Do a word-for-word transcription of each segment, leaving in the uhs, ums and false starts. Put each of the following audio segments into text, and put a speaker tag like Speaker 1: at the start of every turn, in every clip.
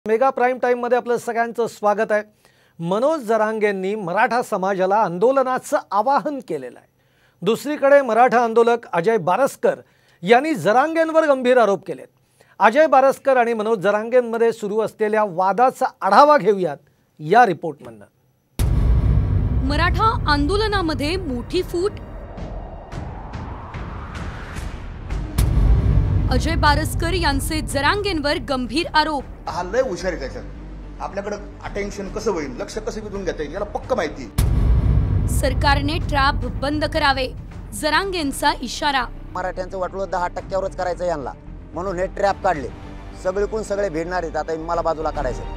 Speaker 1: Mega prime time मध्ये आपलं सगळ्यांचं स्वागत आहे। मनोज जरांगेंनी मराठा समाजाला आंदोलनाचं आवाहन केलेलं आहे। दुसरीकडे मराठा आंदोलक अजय बारस्कर यांनी जरांगेंवर गंभीर आरोप केलेत। अजय बारस्कर आणि मनोज जरांगेंमध्ये सुरू असलेल्या वादाचा आढावा घेऊयात या रिपोर्टमधून।
Speaker 2: मराठा आंदोलनामध्ये मोठी फूट, अजय बारस्कर यांचे जरांगेंवर गंभीर आरोप।
Speaker 3: हा लय हुशार आहे त्याच्यात, आपल्याकडे अटेन्शन कसं होईल, लक्ष कसं विधून घेता येईल याला पक्क माहिती।
Speaker 2: सरकारने ट्रॅप बंद करावे, जरांगेंचा इशारा।
Speaker 4: मराठ्यांचं वाटलं दहा टक्क्यावरच करायचं यांना, म्हणून हे ट्रॅप काढले। सगळीकडून सगळे भिडणार आहेत, आता मला बाजूला काढायचं।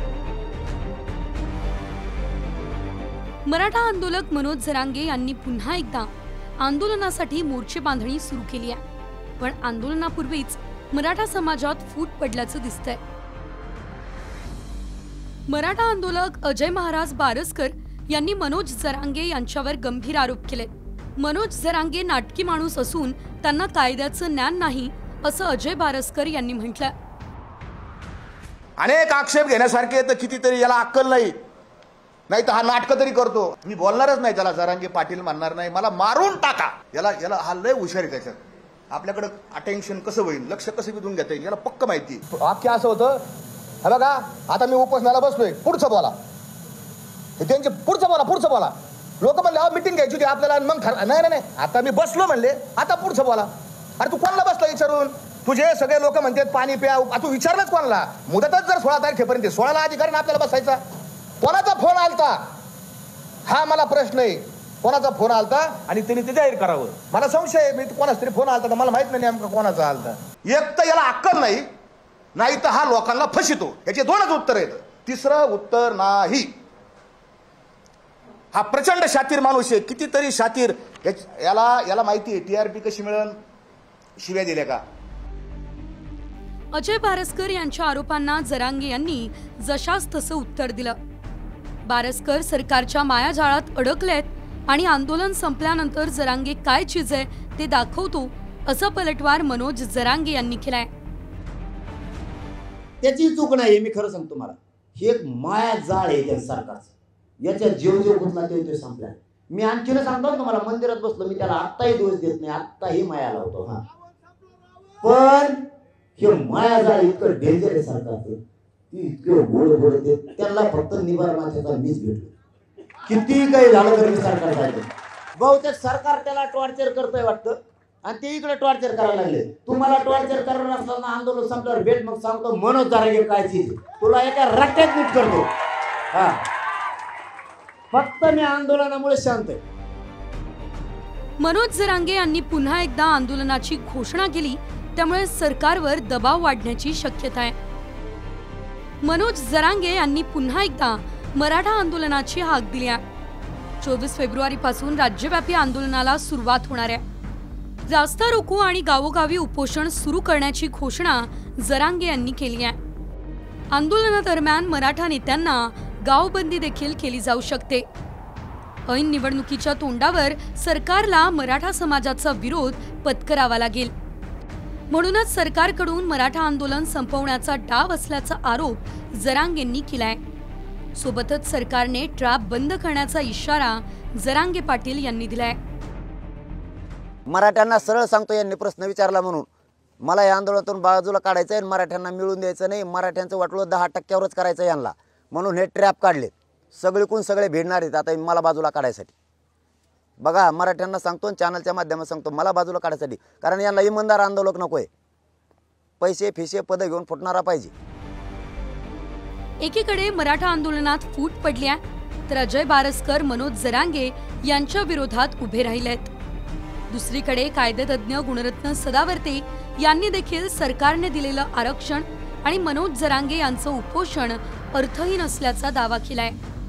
Speaker 2: मराठा आंदोलक मनोज जरांगे यांनी पुन्हा एकदा आंदोलनासाठी मोर्चे बांधणी सुरू केली आहे, पण आंदोलनापूर्वीच मराठा समाजात फूट पडल्याचं दिसतंय। मराठा आंदोलक अजय महाराज बारस्कर यांनी मनोज जरांगे यांच्यावर गंभीर आरोप केले। मनोज जरांगे नाटकी माणूस असून त्यांना कायद्याचं ज्ञान नाही, असं अजय बारस्कर यांनी म्हटलं।
Speaker 3: अनेक आक्षेप घेण्यासारखे तर कितीतरी याला अक्कल नाही, नाही तर हा नाटक तरी करतो। मी बोलणारच नाही त्याला, जरांगे पाटील म्हणणार नाही, मला मारून टाका। याला याला हा लय हुशार आहे त्याच्यात, आपल्याकडे अटेन्शन कसं होईल, लक्ष कसं विधून घेता येईल याला पक्क माहिती।
Speaker 5: वाक्य असं होतं, हे बघा आता मी उपोषणाला बसलोय, पुढचं बोला, त्यांचे पुढचं बोला पुढचं बोला। लोक म्हणले अहो मीटिंग घ्यायची होती आपल्याला, मग ठर नाही नाही आता मी बसलो म्हणले, आता पुढचं बोला। अरे तू कोणाला बसला विचारून? तुझे सगळे लोक म्हणतात पाणी प्या, तू विचारलंच कोणाला? मुदतच जर सोळा तारखेपर्यंत, सोळाला अधिकारी आपल्याला बसायचा। कोणाचा फोन आलता हा मला प्रश्न आहे, कोणाचा फोन आलता आणि त्यांनी ते जाहीर करावं। मला संशय आहे, मी कोणाचा तरी फोन आलता, मला माहित नाही नेमका कोणाचा आलता।
Speaker 3: एक तर याला अक्कल नाही, नाही तर हा लोकांना फसितो। याचे दोनच उत्तर आहेत, तिसरं उत्तर नाही। हा प्रचंड शातीर माणूस आहे, कितीतरी शातीर। याला याला माहिती आहे टीआरपी कशी मिळेल, शिव्या दिल्या का।
Speaker 2: अजय बारस्कर यांच्या आरोपांना जरांगे यांनी जशास तसं उत्तर दिलं। बारस्कर सरकारच्या मायाजाळात अडकलेत आणि आंदोलन संपल्यानंतर जरांगे काय चीज आहे ते दाखवतो, असा पलटवार मनोज जरांगे यांनी केलाय।
Speaker 4: त्याची चूक नाही, मी खरं सांगतो तुम्हाला, हे एक माया जाळ आहे त्या सरकारचं। याच्या जीव जीव गुंतला ते ते संपला। मी आणखीन सांगतो तुम्हाला, मंदिरात बसलो मी, त्याला आत्ताही दोष देत नाही, आत्ताही माया लावतो। हा पण हे माया जाळ इतकं डेंजर आहे सरकारचं, ती इतकं गोड गोड ते त्याला फक्त निवार माझ्याचा मीच भेटलो। किती काही झालं तरी सरकार जायचं, बहुतेक सरकार त्याला टॉर्चर करतोय वाटतं, आणि ते इकडे टॉर्चर करायला लागले। तुम्हाला टॉर्चर करणार असताना आंदोलन संपल्यावर भेट, मग सांगतो मनोज जरांगे काय चीज, तुला एका रट्ट्यात नीट करतो। हा फक्त मी आंदोलनामुळे शांत आहे।
Speaker 2: मनोज जरांगे यांनी पुन्हा एकदा आंदोलनाची घोषणा केली, त्यामुळे सरकारवर दबाव वाढण्याची शक्यता आहे। मनोज जरांगे यांनी पुन्हा एकदा मराठा आंदोलनाची हाक दिली आहे। चोवीस फेब्रुवारी पासून राज्यव्यापी आंदोलनाला सुरुवात होणार आहे। रास्ता रोको आणि गावोगावी उपोषण सुरू करण्याची घोषणा जरांगे यांनी केली आहे। आंदोलनादरम्यान मराठा नेत्यांना गावबंदी देखील केली जाऊ शकते। ऐन निवडणुकीच्या तोंडावर सरकारला मराठा समाजाचा विरोध पत्करावा लागेल, म्हणूनच सरकारकडून मराठा आंदोलन संपवण्याचा डाव असल्याचा आरोप जरांगेंनी केलाय। सोबतच सरकारने ट्रॅप बंद करण्याचा इशारा जरांगे पाटील यांनी दिलाय।
Speaker 4: मराठ्यांना सरळ सांगतो, यांनी प्रश्न विचारला म्हणून मला या आंदोलनातून बाजूला काढायचं आहे, मराठ्यांना मिळून द्यायचं नाही। मराठ्यांचं वाटलं दहा टक्क्यावरच करायचं यांना, म्हणून हे ट्रॅप काढले। सगळीकडून सगळे भिडणार आहेत, आता मला बाजूला काढायसाठी। बघा मराठ्यांना सांगतो, चॅनलच्या माध्यमात सांगतो, मला बाजूला काढायसाठी, कारण यांना इमानदार आंदोलक नकोय, पैसे फिशे पद घेऊन फुटणारा पाहिजे।
Speaker 2: एकीकडे मराठा आंदोलनात फूट पडली आहे, तर अजय बारस्कर मनोज जरांगे यांच्या विरोधात उभे राहिलेत। दुसरीकडे कायदेतज्ञ गुणरत्न सदावर्ते यांनी देखील सरकारने दिलेलं आरक्षण आणि मनोज जरांगे यांचं उपोषण अर्थहीन असल्याचा दावा केलाय।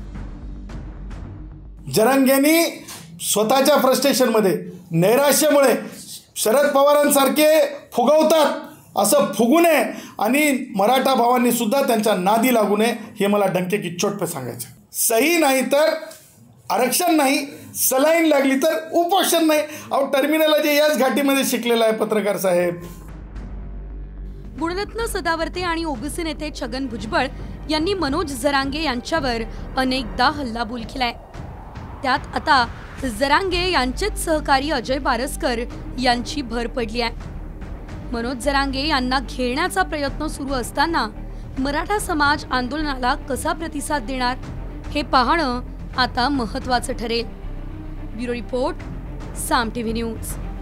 Speaker 6: जरांगेंनी स्वतःच्या फ्रस्ट्रेशनमध्ये, नैराश्यामुळे शरद पवारांसारखे फुगवतात असं फुगू नये, आणि मराठा भावांनी सुद्धा त्यांच्या नादी लागू नये, हे मला डंके की चोट पे सांगायचं। सही नाही तर आरक्षण नाही, सलाईन लागली तर उपोषण नाही। अहो टर्मिनल जे याच घाटीमध्ये शिकलेला आहे पत्रकार साहेब।
Speaker 2: गुणरत्न सदावर्ते आणि ओबीसी नेते छगन भुजबळ यांनी मनोज जरांगे यांच्यावर अनेकदा हल्लाबोल केलाय। त्यात आता जरांगे यांचेच सहकारी अजय बारसकर यांची भर पडली आहे। मनोज जरांगे यांना घेरण्याचा प्रयत्न सुरू असताना मराठा समाज आंदोलनाला कसा प्रतिसाद देणार हे पाहणं आता महत्त्वाचं ठरेल। Bureau report, Saam TV news.